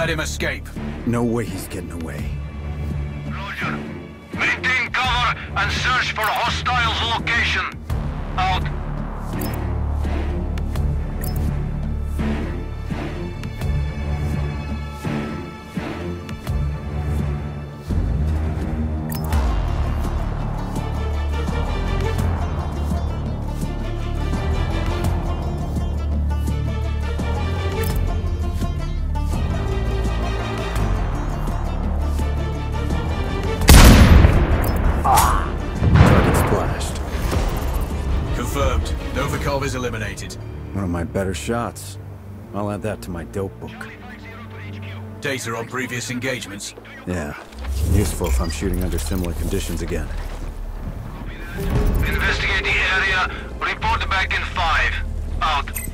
let him escape. No way he's getting away. Roger. Maintain cover and search for hostiles' location. Out. Target splashed. Confirmed. Novikov is eliminated. One of my better shots. I'll add that to my dope book. Data on previous engagements. Yeah, useful if I'm shooting under similar conditions again. Investigate the area. Report back in 5. Out.